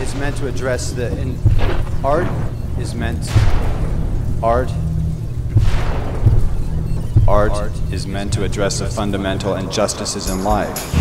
is meant to address art is meant to address the fundamental injustices in life.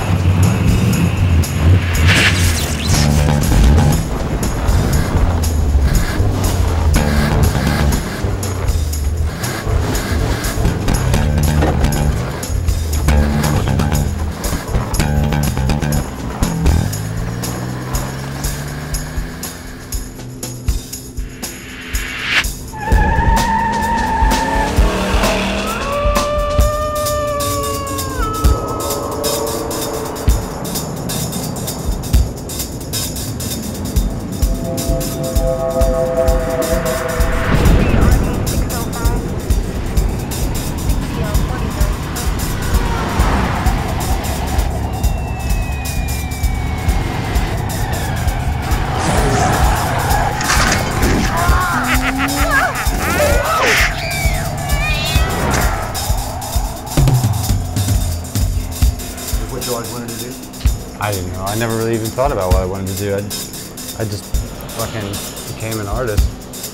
I didn't know. I never really even thought about what I wanted to do. I just fucking became an artist.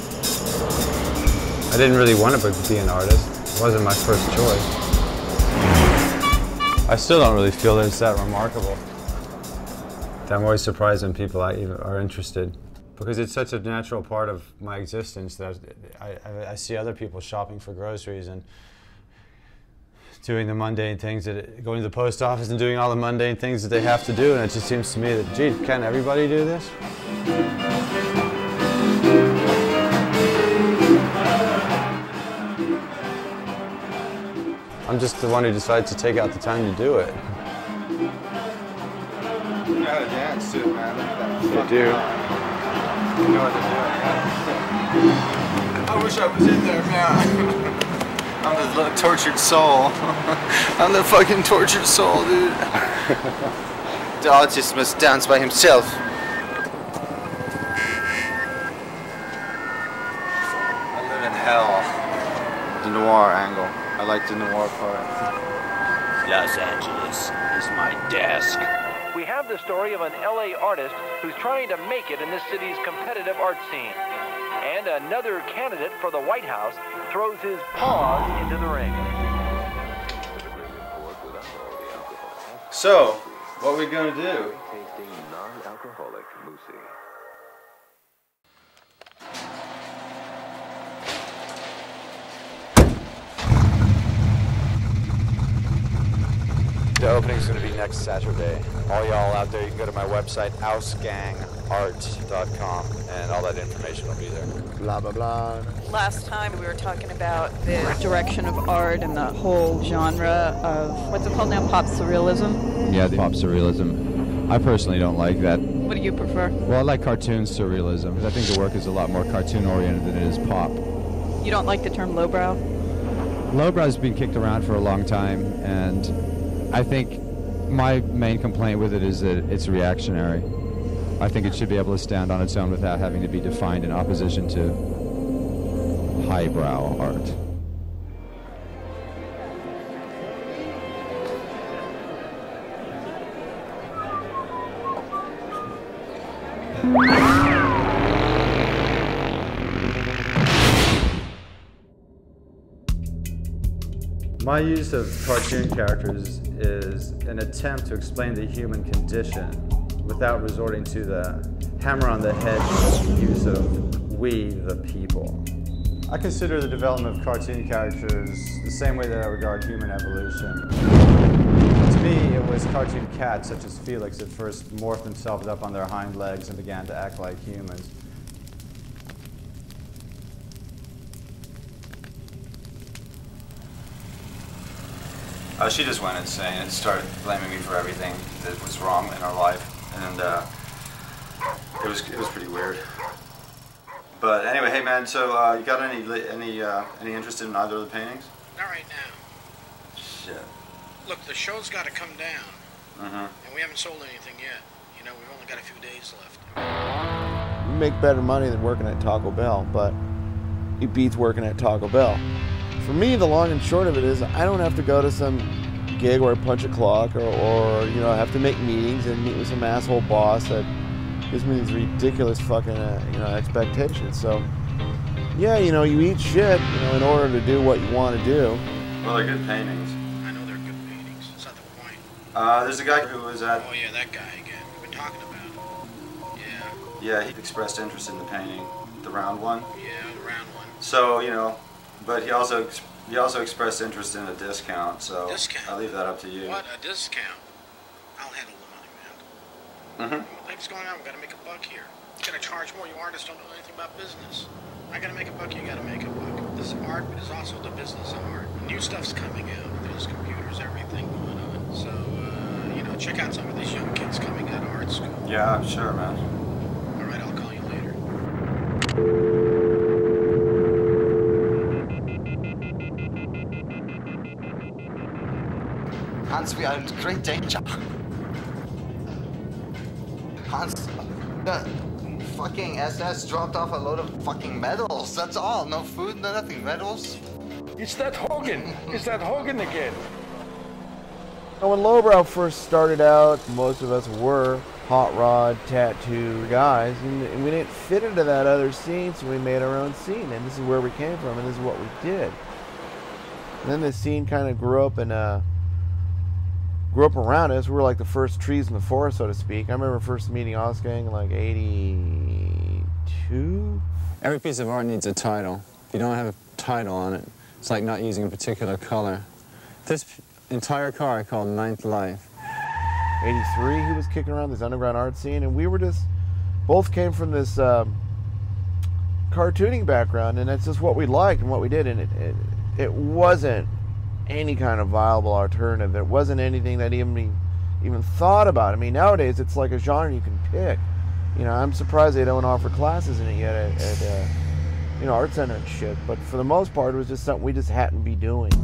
I didn't really want to be an artist. It wasn't my first choice. I still don't really feel that it's that remarkable. I'm always surprised when people are interested, because it's such a natural part of my existence that I see other people shopping for groceries and doing the mundane things, going to the post office and doing all the mundane things that they have to do, and it just seems to me that, gee, can't everybody do this? I'm just the one who decides to take out the time to do it. You gotta dance to it, man. Look at that. You do. You know what to do, yeah. I wish I was in there, man. I'm the little tortured soul. I'm the fucking tortured soul, dude. The artist must dance by himself. I live in hell. The noir angle. I like the noir part. Los Angeles is my desk. We have the story of an LA artist who's trying to make it in this city's competitive art scene. And another candidate for the White House throws his paws into the ring. So, what are we going to do? Tasting non-alcoholic Moosey. The opening's going to be next Saturday. All y'all out there, you can go to my website, ausgangart.com, and all that information will be there. Blah, blah, blah. Last time we were talking about the direction of art and the whole genre of, what's it called now, pop surrealism? Yeah, pop surrealism. I personally don't like that. What do you prefer? Well, I like cartoon surrealism, because I think the work is a lot more cartoon-oriented than it is pop. You don't like the term lowbrow? Lowbrow's been kicked around for a long time, and I think my main complaint with it is that it's reactionary. I think it should be able to stand on its own without having to be defined in opposition to highbrow art. My use of cartoon characters is an attempt to explain the human condition without resorting to the hammer on the head use of we the people. I consider the development of cartoon characters the same way that I regard human evolution. To me, it was cartoon cats such as Felix that first morphed themselves up on their hind legs and began to act like humans. She just went insane and started blaming me for everything that was wrong in our life, and it was pretty weird. But anyway, hey man, so you got any interest in either of the paintings? Not right now. Shit. Look, the show's got to come down, Mm-hmm. and we haven't sold anything yet. You know, we've only got a few days left. You make better money than working at Taco Bell, but it beats working at Taco Bell. For me, the long and short of it is I don't have to go to some gig where I punch a clock or you know, have to make meetings and meet with some asshole boss that gives me these ridiculous fucking expectations. So yeah, you eat shit, in order to do what you want to do. Well, they're good paintings. I know they're good paintings. That's not the point. There's a guy who was at... Oh, yeah, that guy again. We've been talking about. Yeah. Yeah, he expressed interest in the painting, the round one. Yeah, the round one. So, but he also expressed interest in a discount, so Discount? I'll leave that up to you. What? A discount? I'll handle the money, man. Mm-hmm. What's going on? We've got to make a buck here. You got to charge more. You artists don't know anything about business. I got to make a buck, you got to make a buck. This is art, but it's also the business of art. New stuff's coming out. There's computers, everything going on. So, check out some of these young kids coming out of art school. Yeah, sure, man. All right, I'll call you later. Hans, we are in great danger. Hans, the fucking SS dropped off a load of fucking medals. That's all. No food, no nothing. Medals. It's that Hogan. It's that Hogan again. When Lowbrow first started out, most of us were hot rod tattoo guys, and we didn't fit into that other scene, so we made our own scene, and this is where we came from, and this is what we did. And then the scene kind of grew up around us. We were like the first trees in the forest, so to speak. I remember first meeting Osgang in like '82. Every piece of art needs a title. If you don't have a title on it, it's like not using a particular color. This entire car I called Ninth Life. '83, he was kicking around this underground art scene, and we were just, both came from this cartooning background, and that's just what we liked and what we did, and it wasn't any kind of viable alternative. It wasn't anything that even thought about. I mean, nowadays it's like a genre you can pick. I'm surprised they don't offer classes in it yet at Art Center and shit, but for the most part it was just something we just hadn't to be doing.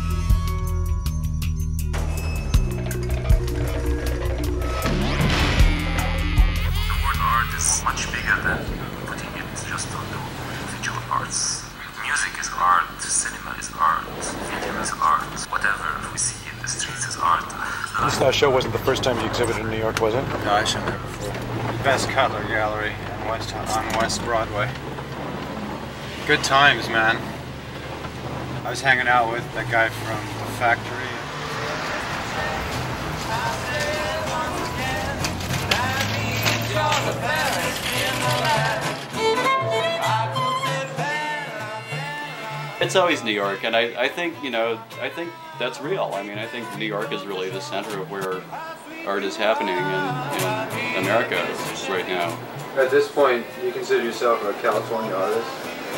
Is much bigger than putting it just on the individual parts. Music is art, cinema is art, video is art, whatever we see in the streets is art. This last show wasn't the first time you exhibited in New York, was it? No, I showed there before. Best Cutler Gallery on West Broadway. Good times, man. I was hanging out with that guy from The Factory. It's always New York, and I think that's real. I mean, I think New York is really the center of where art is happening in America right now. At this point, you consider yourself a California artist?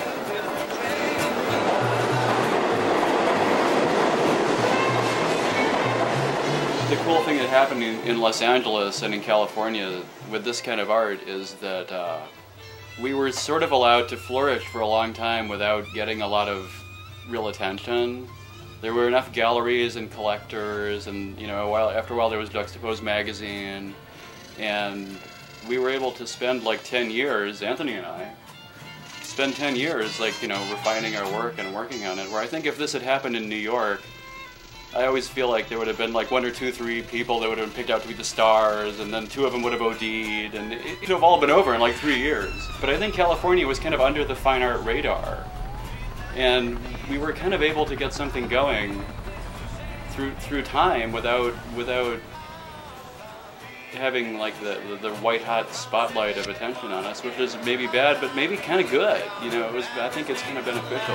The cool thing that happened in Los Angeles and in California with this kind of art is that we were sort of allowed to flourish for a long time without getting a lot of real attention. There were enough galleries and collectors, and after a while there was Juxtaposed magazine, and we were able to spend like 10 years, Anthony and I, spend 10 years refining our work and working on it, where I think if this had happened in New York, I always feel like there would have been like 1 or 2, 3 people that would have been picked out to be the stars, and then 2 of them would have OD'd, and it would have all been over in like 3 years. But I think California was kind of under the fine art radar, and we were kind of able to get something going through time without having like the white hot spotlight of attention on us, which is maybe bad, but maybe kind of good. I think it's kind of beneficial.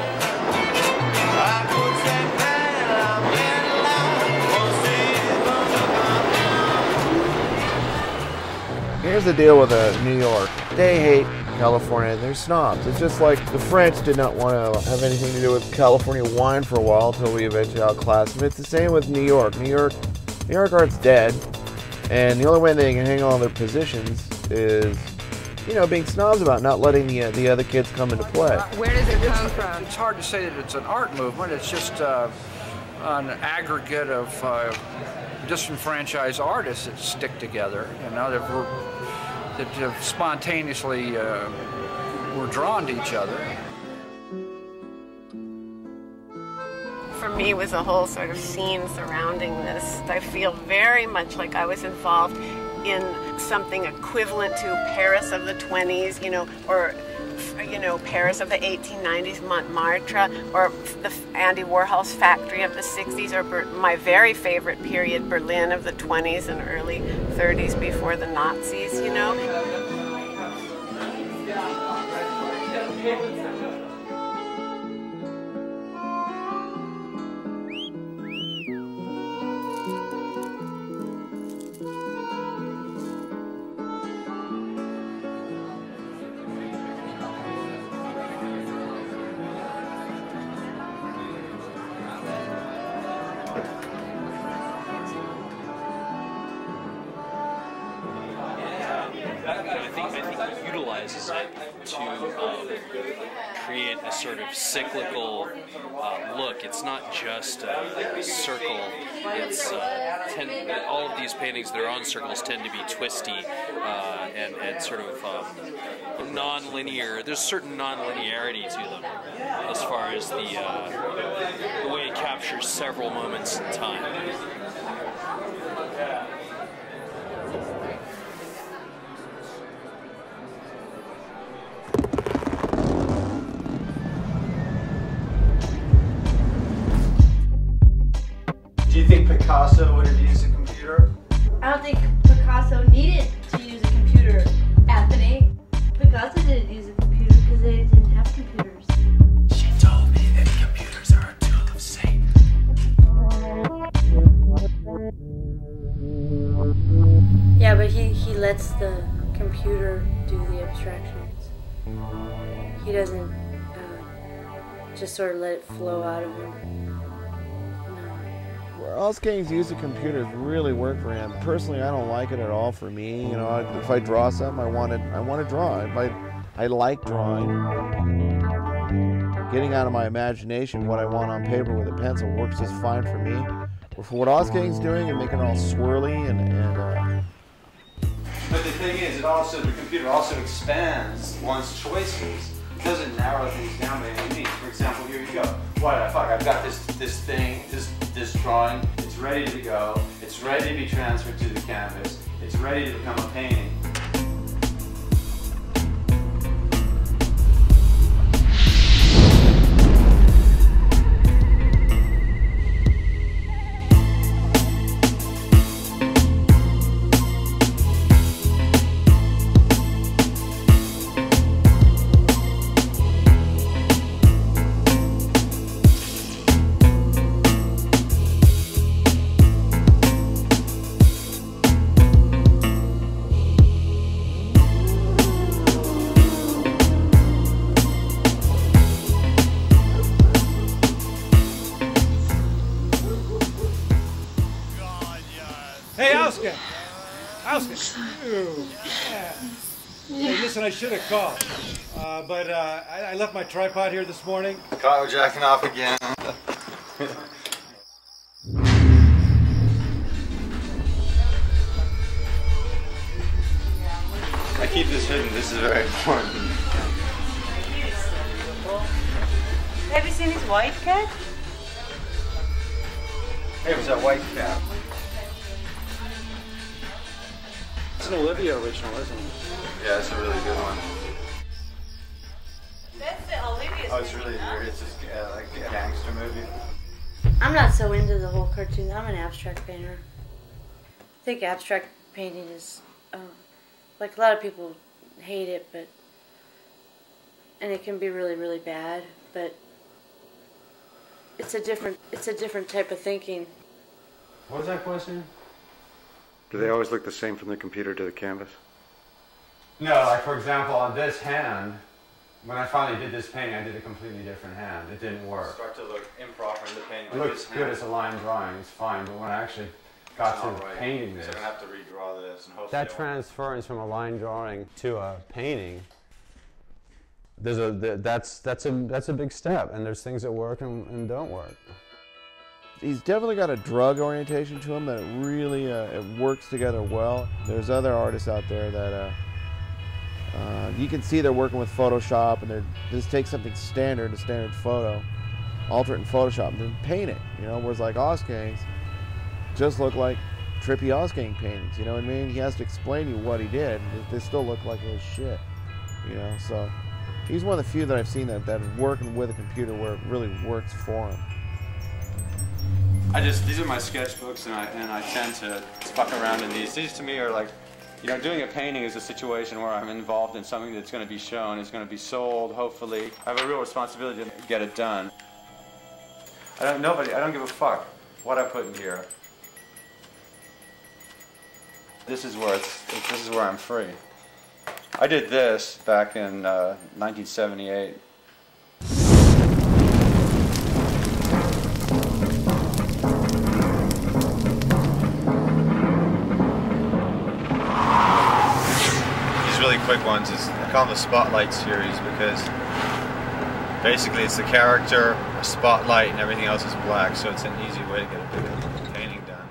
Here's the deal with New York. They hate California. They're snobs. It's just like the French did not want to have anything to do with California wine for a while until we eventually outclassed them. It's the same with New York. New York art's dead, and the only way they can hang on their positions is, being snobs about not letting the other kids come into play. Where does it come from? It's hard to say that it's an art movement. It's just an aggregate of disenfranchised artists that stick together, that spontaneously were drawn to each other. For me, it was a whole sort of scene surrounding this. I feel very much like I was involved in something equivalent to Paris of the 20s, or Paris of the 1890s, Montmartre, or the Andy Warhol's Factory of the 60s, or my very favorite period, Berlin of the 20s and early 30s before the Nazis, I think he utilizes it to create a sort of cyclical look. It's not just a circle. It's all of these paintings that are on circles tend to be twisty and sort of non-linear. There's certain non-linearity to them as far as the way it captures several moments in time. Do you think Picasso would have used a computer? I don't think Picasso needed to use a computer, Anthony. Picasso didn't use a computer because they didn't have computers. She told me that computers are a tool of Satan. Yeah, but he lets the computer do the abstractions. He doesn't just sort of let it flow out of him. Where Oskang's use of computers really work for him. Personally, I don't like it at all for me. If I draw something, I want to draw it. I like drawing. Getting out of my imagination what I want on paper with a pencil works just fine for me. But for what Oskang's doing and making it all swirly But the thing is, the computer also expands one's choices. It doesn't narrow things down by any means. For example, here you go. What the fuck? I've got this drawing. It's ready to go. It's ready to be transferred to the canvas. It's ready to become a painting. Hey, Oskang! Oskang! Yeah. Hey, listen, I should have called. But I left my tripod here this morning. Caught her jacking off again. I keep this hidden. This is very important. Have you seen his white cat? Hey, it was that white cat. It's an Olivia original, isn't it? Yeah, it's a really good one. That's the Olivia. Oh, it's really weird. It's just like a gangster movie. I'm not so into the whole cartoon. I'm an abstract painter. I think abstract painting is, like a lot of people hate it, and it can be really, really bad, but it's a different type of thinking. What was that question? Do they always look the same from the computer to the canvas? No, like for example, on this hand, when I finally did this painting, I did a completely different hand. It didn't work. Start to look improper in the painting. It looks good as a line drawing, it's fine, but when I actually got to painting this. So I'm going to have to redraw this and hopefully That transference from a line drawing to a painting, that's a big step, and there's things that work and don't work. He's definitely got a drug orientation to him that it really it works together well. There's other artists out there that you can see they're working with Photoshop, and they just take something standard, a standard photo, alter it in Photoshop, and then paint it. Whereas like Oskang's just look like Trippy Ausgang paintings, you know what I mean? He has to explain to you what he did. They still look like his shit, you know? So he's one of the few that I've seen that working with a computer where it really works for him. These are my sketchbooks, and I tend to fuck around in these. These to me are like, you know, doing a painting is a situation where I'm involved in something that's going to be shown, is going to be sold, hopefully. I have a real responsibility to get it done. I don't give a fuck what I put in here. This is where I'm free. I did this back in 1978. These really quick ones I call them the Spotlight series because basically it's the character, a spotlight, and everything else is black, so it's an easy way to get a big painting done.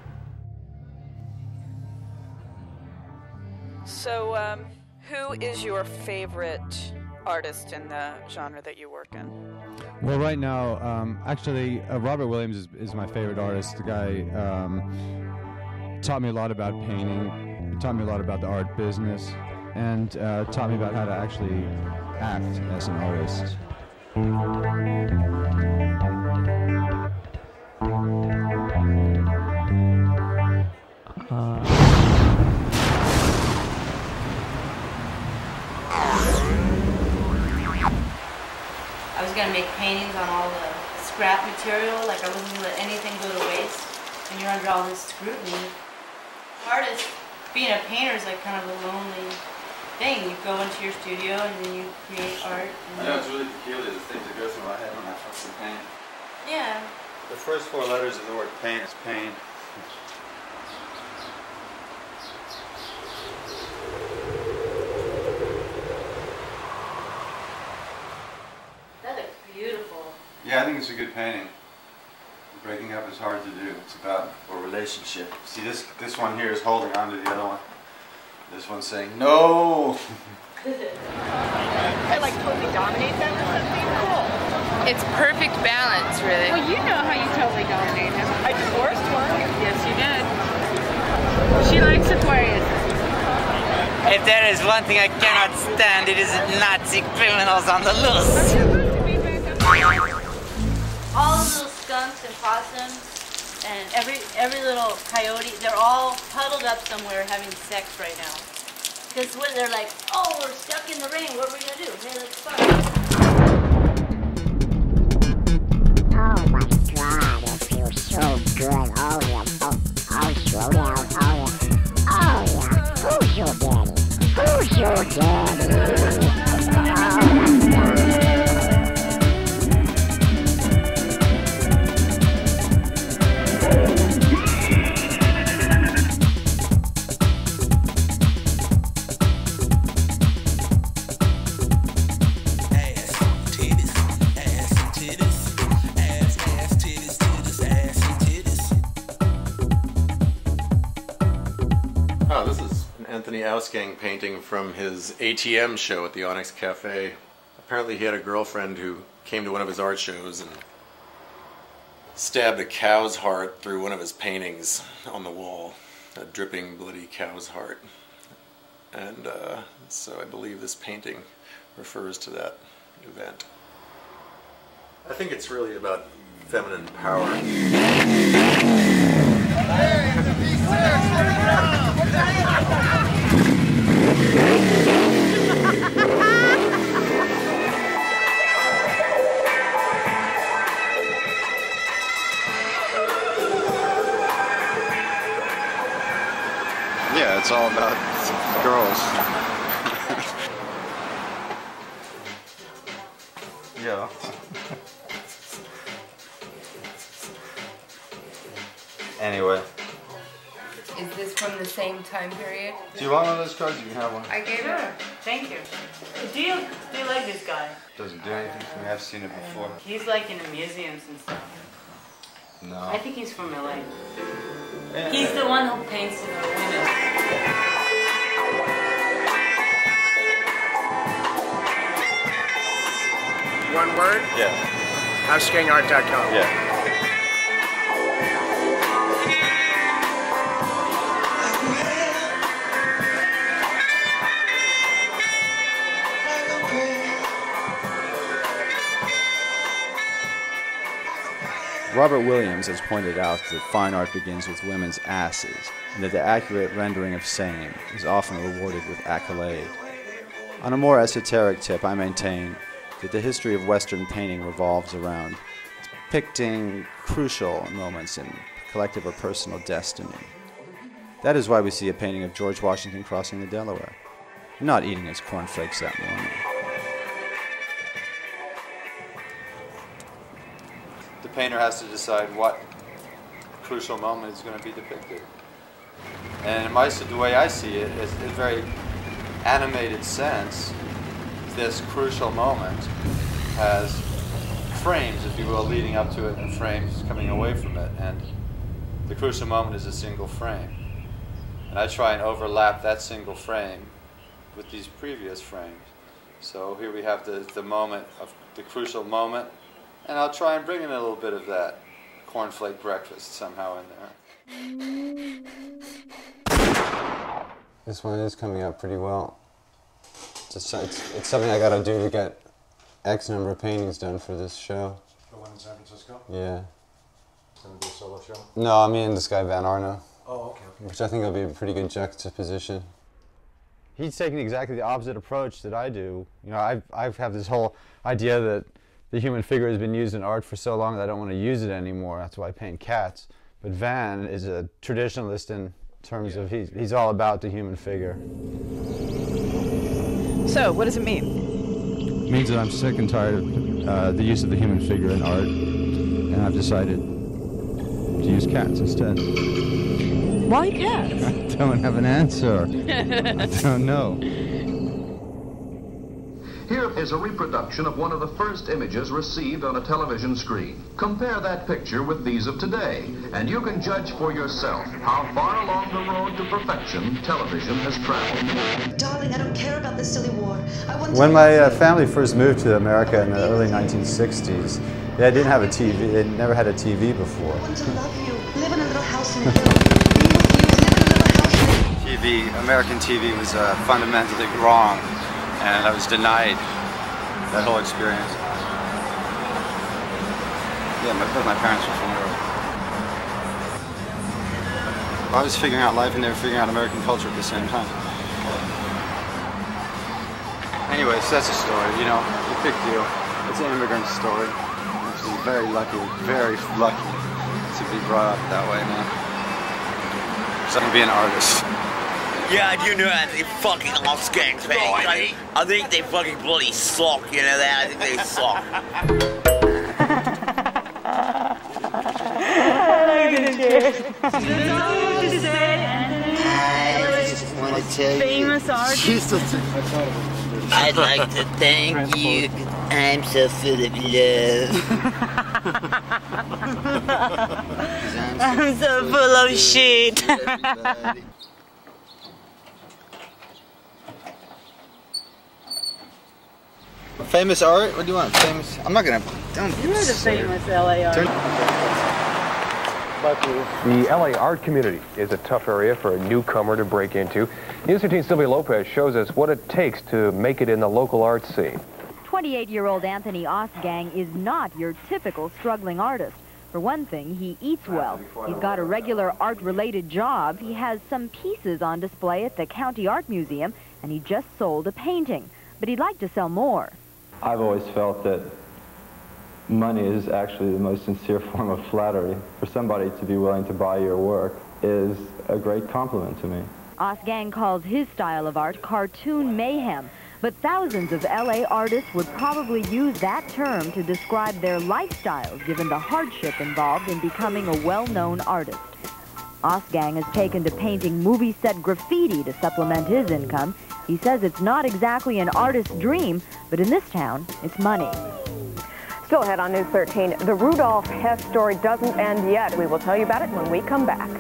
So, who is your favorite artist in the genre that you work in? Well, right now, actually, Robert Williams is my favorite artist. The guy taught me a lot about painting, taught me a lot about the art business, and taught me about how to actually act as an artist. I was gonna make paintings on all the scrap material, like I wasn't gonna let anything go to waste. And you're under all this scrutiny. Artist, being a painter is like kind of a lonely thing. You go into your studio and then you create art. I know, it's really peculiar, the things that go through my head when I fucking paint. Yeah. The first 4 letters of the word paint is pain. That looks beautiful. Yeah, I think it's a good painting. Breaking up is hard to do. It's about a relationship. See, this one here is holding on to the other one. This one's saying, no! I like totally dominate them or something? Cool. It's perfect balance, really. Well, you know how you totally dominate him. I divorced one. Yes, you did. She likes Aquarius. If there is one thing I cannot stand, it is Nazi criminals on the loose. All the little skunks and possums and every little coyote, they're all huddled up somewhere having sex right now. Because when they're like, oh, we're stuck in the rain, what are we going to do? Hey, let's fuck. Oh my God, it feels so good. Oh yeah, oh, slow down, oh yeah. Oh yeah, who's your daddy? Who's your daddy? Oh my God. Oh, this is an Anthony Ausgang painting from his ATM show at the Onyx Cafe. Apparently he had a girlfriend who came to one of his art shows and stabbed a cow's heart through one of his paintings on the wall. A dripping, bloody cow's heart. And so I believe this painting refers to that event. I think it's really about feminine power. Yeah, it's all about girls. Yeah. Anyway. Is this from the same time period? Do you want one of those cards? You can have one. I gave it. Thank you. Do you like this guy? Doesn't do anything for me. I've seen it before. He's like in the museums and stuff. No. I think he's from LA. Yeah. He's the one who paints the women. One word? Yeah. HouseGangArt.com. Yeah. Robert Williams has pointed out that fine art begins with women's asses, and that the accurate rendering of same is often rewarded with accolade. On a more esoteric tip, I maintain that the history of Western painting revolves around depicting crucial moments in collective or personal destiny. That is why we see a painting of George Washington crossing the Delaware, not eating his cornflakes that morning. The painter has to decide what crucial moment is going to be depicted. And in the way I see it, is in a very animated sense, this crucial moment has frames, if you will, leading up to it and frames coming away from it. And the crucial moment is a single frame. And I try and overlap that single frame with these previous frames. So here we have the moment of the crucial moment, and I'll try and bring in a little bit of that cornflake breakfast somehow in there. This one is coming out pretty well. It's something I gotta do to get X number of paintings done for this show. The one in San Francisco? Yeah. It's gonna be a solo show? No, I mean this guy Van Arno. Oh, okay. Which I think will be a pretty good juxtaposition. He's taking exactly the opposite approach that I do. You know, I have this whole idea that the human figure has been used in art for so long that I don't want to use it anymore. That's why I paint cats. But Van is a traditionalist in terms of he's all about the human figure. So, what does it mean? It means that I'm sick and tired of the use of the human figure in art, and I've decided to use cats instead. Why cats? I don't have an answer. I don't know. Here is a reproduction of one of the first images received on a television screen. Compare that picture with these of today, and you can judge for yourself how far along the road to perfection television has traveled. Darling, I don't care about this silly war. When my family first moved to America in the early 1960s, they didn't have a TV. They never had a TV before. I want to love you. Live in a little house in the TV, American TV was fundamentally wrong, and I was denied that whole experience. Yeah, both my parents were from Europe. I was figuring out life and they were figuring out American culture at the same time. Anyways, that's a story, you know, a big deal. It's an immigrant story. I'm very lucky to be brought up that way, man. Because I'm going to be an artist. Yeah, I do know that. They fucking all skanks, man. I think they fucking bloody suck, you know that? I think they suck. I just want to tell you. Famous artist. I'd like to thank you. I'm so full of love. I'm so full of shit. Famous art? What do you want? Famous? I'm not gonna. Don't. You're the famous LA artist. The LA art community is a tough area for a newcomer to break into. News 13's Sylvia Lopez shows us what it takes to make it in the local art scene. 28-year-old Anthony Ostgang is not your typical struggling artist. For one thing, he eats well. He's got a regular art-related job. He has some pieces on display at the County Art Museum, and he just sold a painting. But he'd like to sell more. I've always felt that money is actually the most sincere form of flattery. For somebody to be willing to buy your work is a great compliment to me. Ostgang calls his style of art cartoon mayhem, but thousands of LA artists would probably use that term to describe their lifestyles given the hardship involved in becoming a well-known artist. Ostgang has taken to painting movie set graffiti to supplement his income. He says it's not exactly an artist's dream, but in this town, it's money. Still ahead on News 13, the Rudolph Hess story doesn't end yet. We will tell you about it when we come back.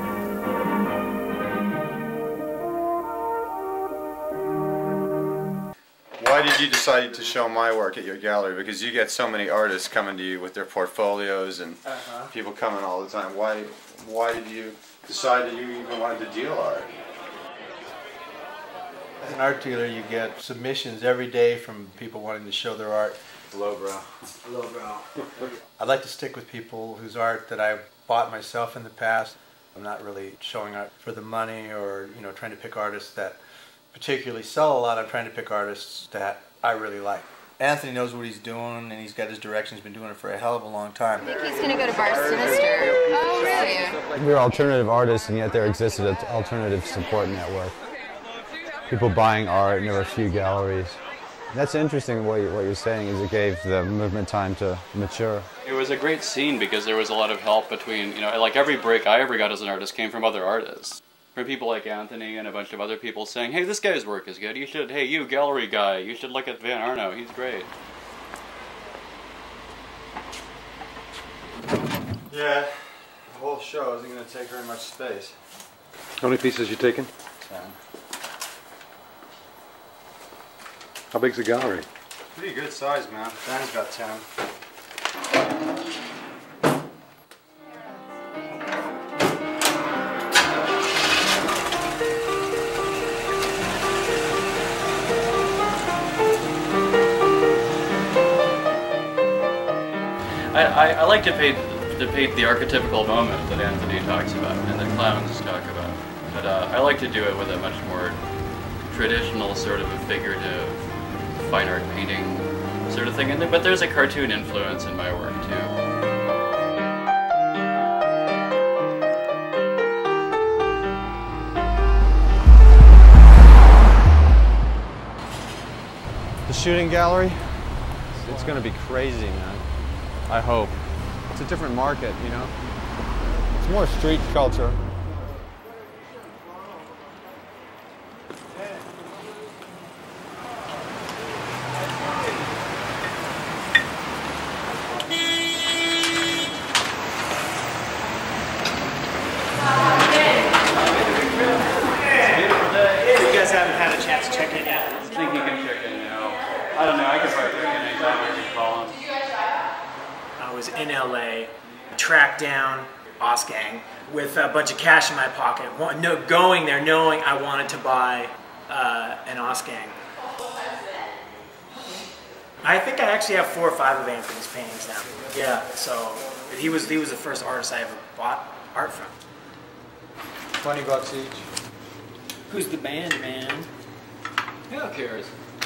Why did you decide to show my work at your gallery? Because you get so many artists coming to you with their portfolios and people coming all the time. Why did you decide that you even wanted to deal art? As an art dealer, you get submissions every day from people wanting to show their art. Lowbrow. Lowbrow. I'd like to stick with people whose art that I've bought myself in the past. I'm not really showing art for the money or, you know, trying to pick artists that particularly sell a lot. I'm trying to pick artists that I really like. Anthony knows what he's doing, and he's got his direction. He's been doing it for a hell of a long time. I think he's going to go to Bar Sinister. Oh, really? We're alternative artists, and yet there existed an alternative support network. People buying art, and there were a few galleries. That's interesting what you're saying, is it gave the movement time to mature. It was a great scene because there was a lot of help between, you know, like every break I ever got as an artist came from other artists. From people like Anthony and a bunch of other people saying, hey, this guy's work is good, you should, hey, you gallery guy, you should look at Van Arno, he's great. Yeah, the whole show isn't going to take very much space. How many pieces you taking? 10. How big's the gallery? Pretty good size, man. Dan's got 10. I like to paint the archetypical moment that Anthony talks about and that clowns talk about. But I like to do it with a much more traditional sort of a figurative fine art painting sort of thing. But there's a cartoon influence in my work too. The shooting gallery, it's going to be crazy, man. I hope. It's a different market, you know? It's more street culture. You guys haven't had a chance to check in yet. I think you can check in now. I don't know, I could probably check in anytime I can call him. I was in LA, tracked down Osgang with a bunch of cash in my pocket, going there knowing I wanted to buy an Osgang. I think I actually have 4 or 5 of Anthony's paintings now. Yeah, so he was the first artist I ever bought art from. $20 each. Who's the band, man? Who cares?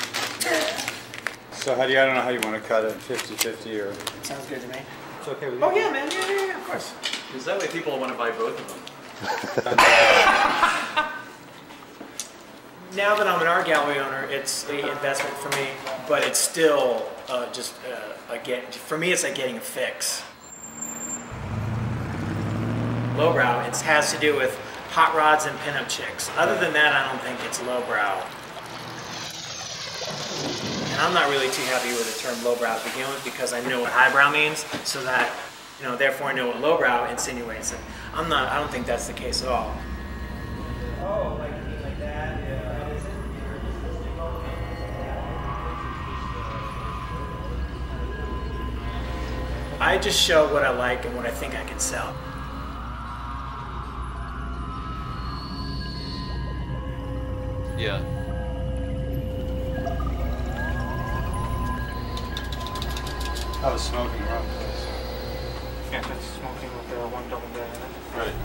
So how do you, I don't know how you want to cut it, 50-50 or... Sounds good to me. It's okay with you? Oh yeah, man, yeah, of course. Because that way people want to buy both of them. Now that I'm an art gallery owner, it's an investment for me, but it's still for me it's like getting a fix. Lowbrow, it has to do with hot rods and pinup chicks. Other than that, I don't think it's lowbrow. And I'm not really too happy with the term lowbrow to begin with because I know what highbrow means, so that, you know, therefore I know what lowbrow insinuates. And I don't think that's the case at all. Oh, like that? Yeah. I just show what I like and what I think I can sell. Yeah. I was smoking wrong. Yeah, that's smoking with the one double bag. Right.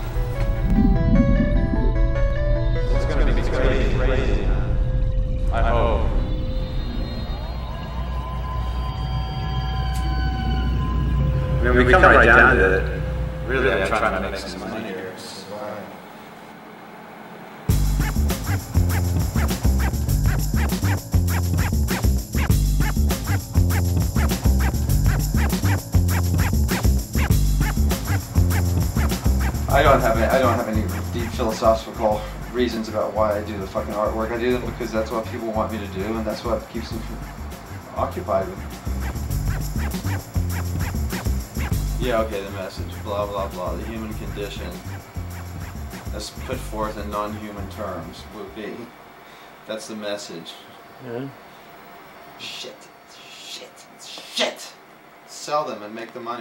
It's going to be crazy. I hope. I mean, we come right down to it. Really, I'm trying to make some money here. I don't have any deep philosophical reasons about why I do the fucking artwork. I do them because that's what people want me to do, and that's what keeps them occupied with. Yeah, okay, the message, blah, blah, blah. The human condition, as put forth in non-human terms, would be, that's the message. Yeah. Shit. Sell them and make the money.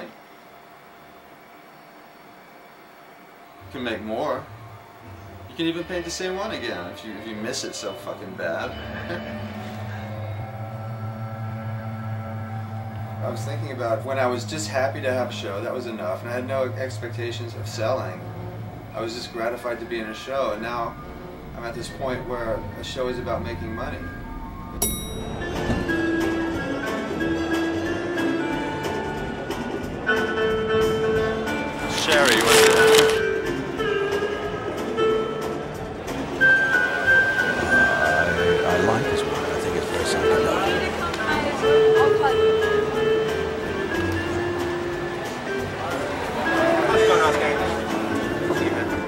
You can make more. You can even paint the same one again if you miss it so fucking bad. I was thinking about when I was just happy to have a show, that was enough, and I had no expectations of selling. I was just gratified to be in a show, and now I'm at this point where a show is about making money. Sherry, what's that? I like this one. I think it's very psychedelic. What's going on, guys? See you, man.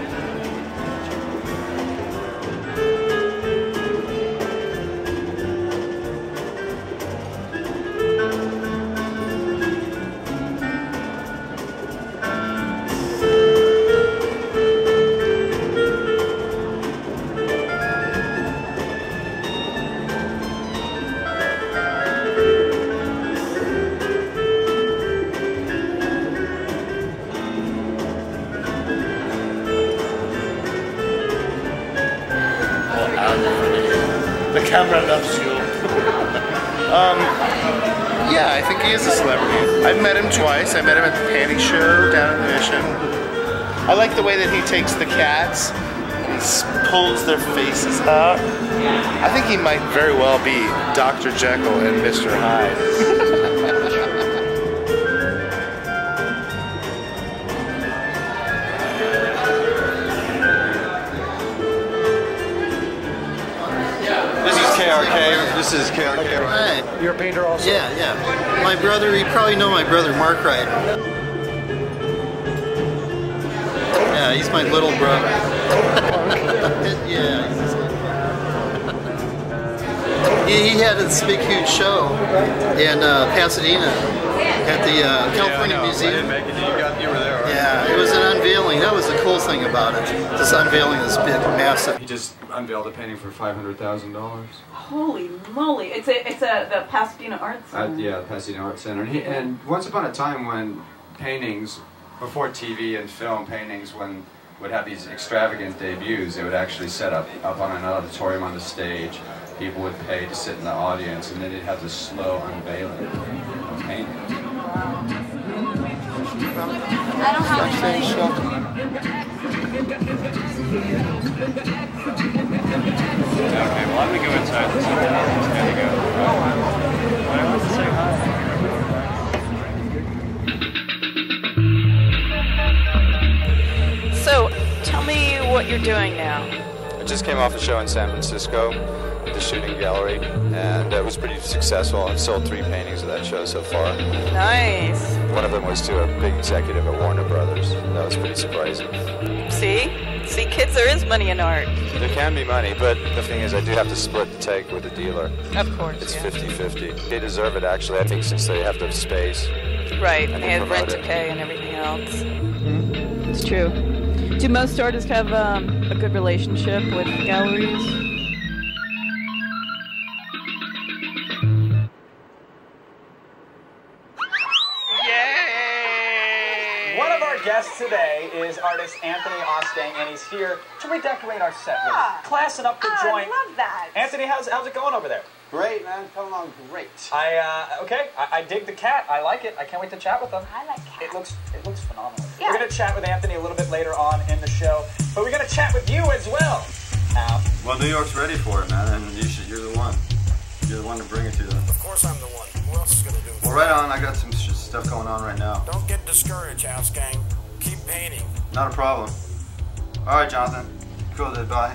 The camera loves you. Yeah, I think he is a celebrity. I've met him twice. I met him at the Panty Show down in the Mission. I like the way that he takes the cats and he pulls their faces out. I think he might very well be Dr. Jekyll and Mr. Hyde. KRK. This is KRK. Right. You're a painter also? Yeah, yeah. My brother, you probably know my brother, Mark Wright. Yeah, he's my little brother. Yeah. He had this big, huge show in Pasadena at the California Museum. I didn't make it. You were there, right? Yeah, it was an unveiling. That was the cool thing about it. Just unveiling this big, massive. He just unveiled a painting for $500,000. Holy moly! It's the Pasadena Art Center. Yeah, the Pasadena Art Center. And once upon a time when paintings, before TV and film, paintings when would have these extravagant debuts, they would actually set up on an auditorium on the stage. People would pay to sit in the audience, and then they'd have this slow unveiling of paintings. I don't have any money. Okay, well I'm gonna go inside and see how it's gonna go. But I want to say hi. So, tell me what you're doing now. I just came off a show in San Francisco, the Shooting Gallery, and it was pretty successful. I've sold 3 paintings of that show so far. Nice. One of them was to a big executive at Warner Brothers. That was pretty surprising. See, kids, there is money in art. There can be money, but the thing is I do have to split the take with the dealer. Of course, It's yeah. 50-50. They deserve it, actually, I think, since they have to have space. Right, and they have rent to pay and everything else. It's true. Do most artists have a good relationship with galleries? One of our guests today is artist Anthony Ostang, and he's here to redecorate our set. Really. Classing up the joint. I love that. Anthony, how's it going over there? Great, man. It's coming along great. I dig the cat. I like it. I can't wait to chat with him. I like cats. It looks phenomenal. Yeah. We're gonna chat with Anthony a little bit later on in the show, but we're gonna chat with you as well. Al. Well, New York's ready for it, man, and you're the one. You're the one to bring it to them. Of course I'm the one. Who else is going to do it? Well, right on. I got some stuff going on right now. Don't get discouraged, House Gang. Keep painting. Not a problem. All right, Jonathan. Cool, then. Bye.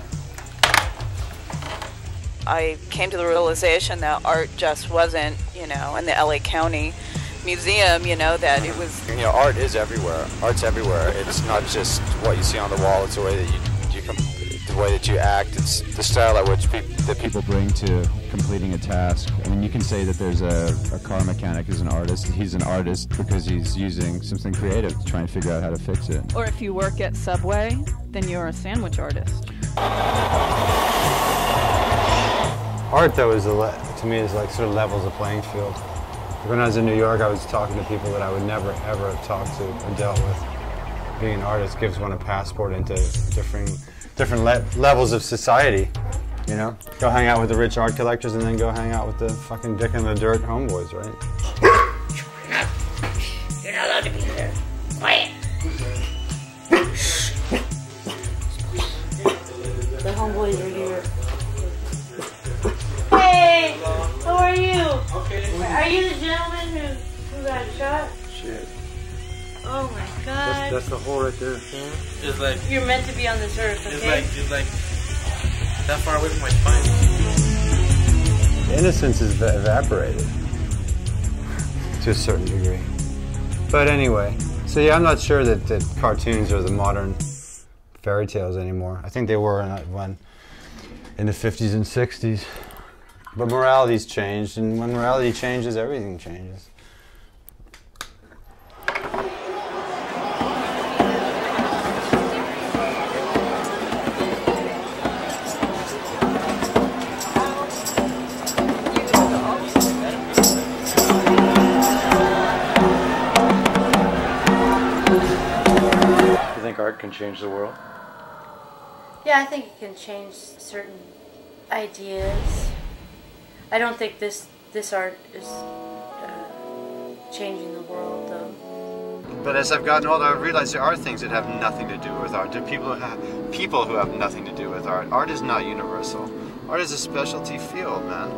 I came to the realization that art just wasn't, in the LA County Museum, that it was... Art is everywhere. Art's everywhere. It's not just what you see on the wall. It's the way that the way that you act. It's the style at which that people bring to completing a task. I mean, you can say that there's a car mechanic is an artist. He's an artist because he's using something creative to try and figure out how to fix it. Or if you work at Subway, then you're a sandwich artist. Art, though, to me is like sort of levels the playing field. When I was in New York, I was talking to people that I would never, ever have talked to or dealt with. Being an artist gives one a passport into different levels of society, Go hang out with the rich art collectors and then go hang out with the fucking dick in the dirt homeboys, right? not allowed to be there. Quiet. The homeboys are here. Hey, how are you? Are you the gentleman who got shot? Shit. Oh my God. That's the hole right there. Yeah. Just like you're meant to be on this earth, okay? Just like that far away from my spine. Innocence is evaporated to a certain degree. But anyway, so yeah, I'm not sure that cartoons are the modern fairy tales anymore. I think they were in the 50s and 60s. But morality's changed, and when morality changes, everything changes. You think art can change the world? Yeah, I think it can change certain ideas. I don't think this art is changing the world, though. But as I've gotten older, I've realized there are things that have nothing to do with art. There are people who have nothing to do with art. Art is not universal. Art is a specialty field, man.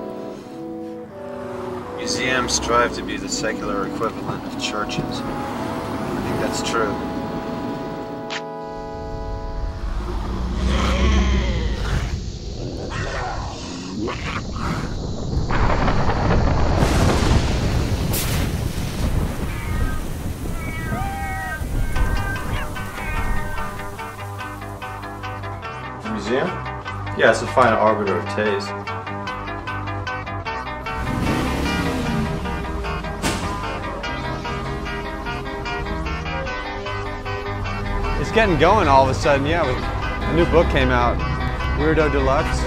Museums strive to be the secular equivalent of churches. I think that's true. Museum? Yeah, it's a fine arbiter of taste. It's getting going all of a sudden, yeah. A new book came out, Weirdo Deluxe.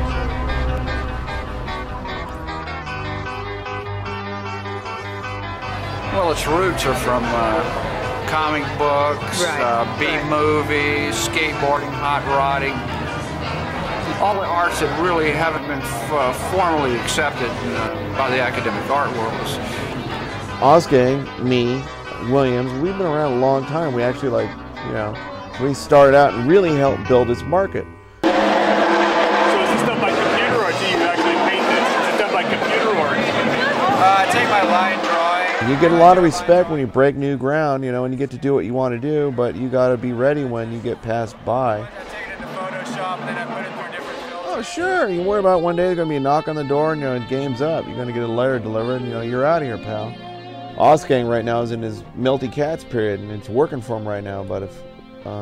Well, its roots are from comic books, B-movies, skateboarding, hot rodding. All the arts that really haven't been formally accepted by the academic art worlds. Osgang, me, Williams, we've been around a long time. We actually we started out and really helped build its market. So is this done by computer or do you actually paint this? Is it done by computer or? I take my line drawing. You get a lot of respect when you break new ground, and you get to do what you want to do, but you got to be ready when you get passed by. Oh, sure. You worry about one day there's going to be a knock on the door and game's up. You're going to get a letter delivered and you're out of here, pal. Osgang right now is in his Melty Cats period and it's working for him right now, but if,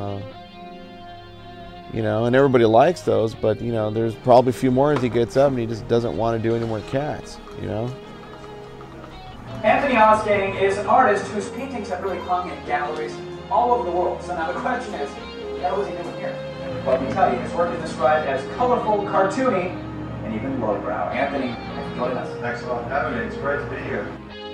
and everybody likes those, but, there's probably a few more as he gets up and he just doesn't want to do any more cats, Anthony Osgang is an artist whose paintings have really hung in galleries all over the world. So now the question is, what was he doing here? Let me tell you, his work is described as colorful, cartoony, and even lowbrow. Anthony, thanks for joining us. Thanks a lot for having me. It's great to be here.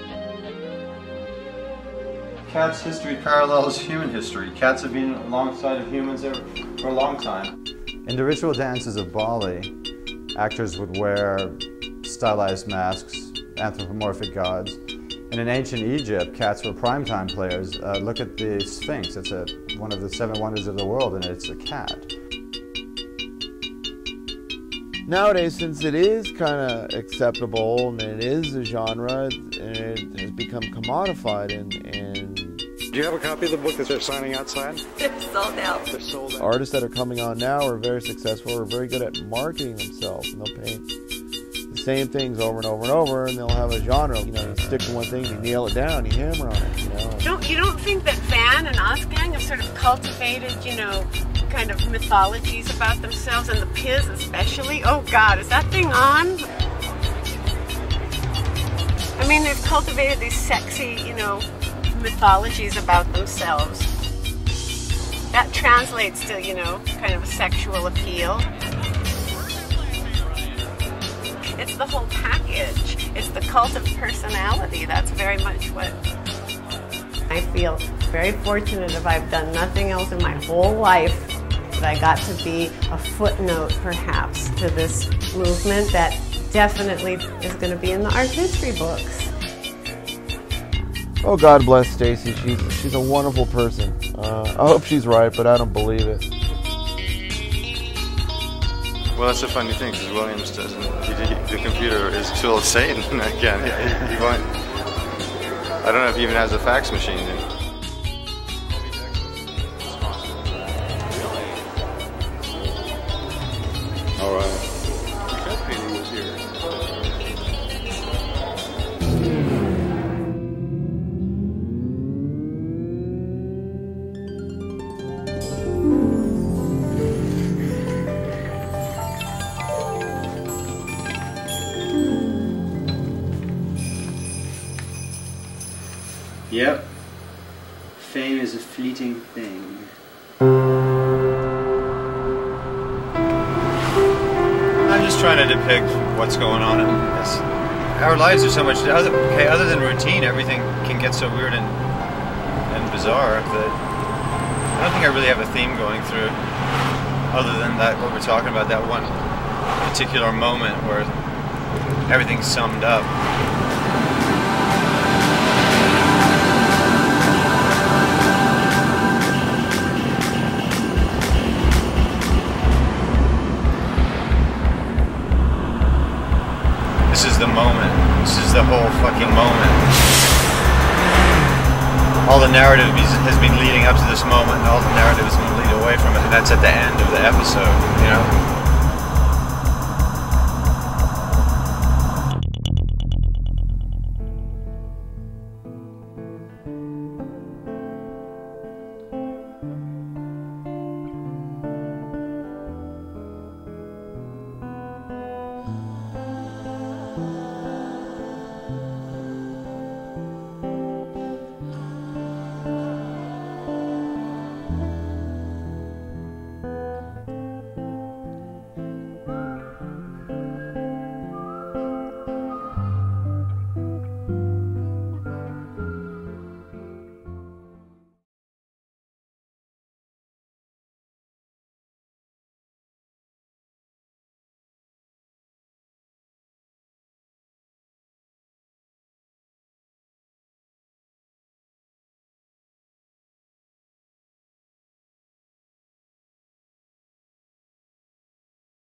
Cats' history parallels human history. Cats have been alongside of humans for a long time. In the ritual dances of Bali, actors would wear stylized masks, anthropomorphic gods. And in ancient Egypt, cats were primetime players. Look at the Sphinx. It's one of the 7 wonders of the world, and it's a cat. Nowadays, since it is kind of acceptable and it is a genre, it has become commodified and Do you have a copy of the book that they're signing outside? They're sold out. They're sold out. Artists that are coming on now are very successful, are very good at marketing themselves, and they'll paint the same things over and over and over, and they'll have a genre. You stick to one thing, you nail it down, you hammer on it. You don't think that Van and Osgang have sort of cultivated, kind of mythologies about themselves, and the Piz especially? Oh God, is that thing on? I mean, they've cultivated these sexy, mythologies about themselves. That translates to, kind of a sexual appeal. It's the whole package. It's the cult of personality. That's very much what I feel very fortunate if I've done nothing else in my whole life that I got to be a footnote, perhaps, to this movement that definitely is going to be in the art history books. Oh, God bless Stacy. She's a wonderful person. I hope she's right, but I don't believe it. Well, that's a funny thing because Williams doesn't. The computer is still Satan again. He won't. I don't know if he even has a fax machine. All right. Yep. Fame is a fleeting thing. I'm just trying to depict what's going on in this. Our lives are so much other than routine. Everything can get so weird and bizarre that I don't think I really have a theme going through, other than that what we're talking about, that one particular moment where everything's summed up. This is the moment. This is the whole fucking moment. All the narrative has been leading up to this moment, and all the narrative is going to lead away from it, and that's at the end of the episode, you know?